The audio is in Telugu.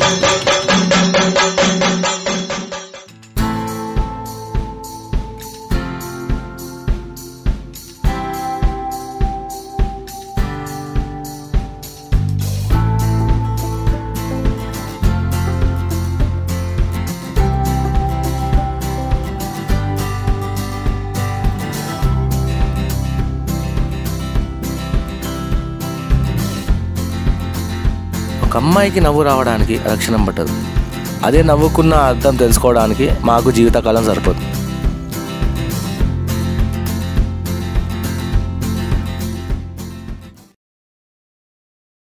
ఒక అమ్మాయికి నవ్వు రావడానికి రక్షణం పట్టదు. అదే నవ్వుకున్న అర్థం తెలుసుకోవడానికి మాకు జీవితకాలం సరిపోదు.